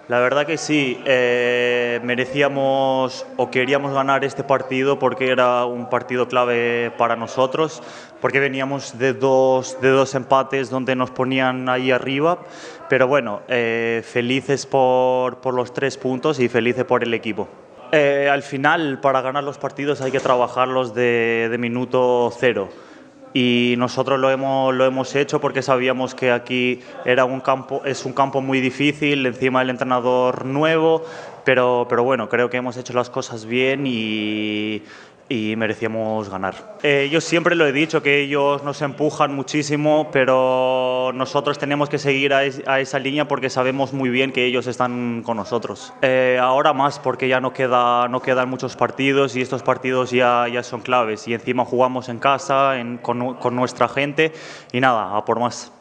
La verdad que sí, merecíamos o queríamos ganar este partido porque era un partido clave para nosotros, porque veníamos de dos empates donde nos ponían ahí arriba, pero bueno, felices por los 3 puntos y felices por el equipo. Al final, para ganar los partidos hay que trabajarlos de minuto cero. Y nosotros lo hemos hecho porque sabíamos que aquí es un campo muy difícil, encima el entrenador nuevo, pero bueno, creo que hemos hecho las cosas bien y merecíamos ganar. Yo siempre lo he dicho, que ellos nos empujan muchísimo, pero nosotros tenemos que seguir a esa línea porque sabemos muy bien que ellos están con nosotros. Ahora más, porque ya no quedan muchos partidos y estos partidos ya son claves y encima jugamos en casa con nuestra gente y nada, a por más.